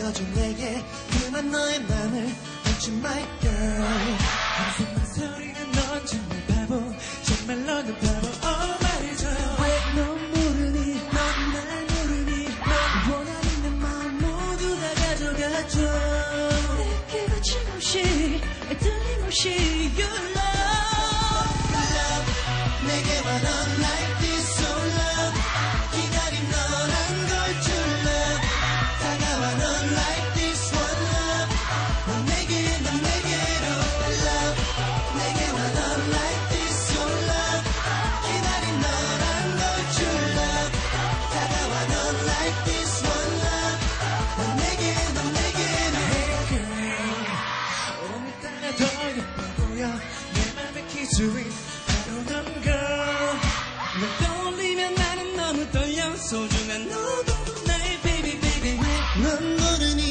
느껴줘 내게 그만 너의 맘을 Don't you my girl 한숨만 소리는 넌 정말 바보 정말 너는 바보 말해줘 왜 넌 모르니 넌 날 모르니 넌 원하는 내 마음 모두 다 가져가줘 내게 거침없이 틀림없이 Your love Love 내게와 넌 like this so love 기다린 너란 걸 줄 love 다가와 넌 like this one love 넌 내게로 love 내게와 넌 like this so love 기다린 너란 걸 줄 love 다가와 넌 like this one love 넌 내게로 Hey girl 오늘따라 더 예뻐 보여 내 맘의 기술이 바로 넌 girl 널 떠올리면 나는 너무 떨려 소중한 너도 나의 baby baby 넌 모르니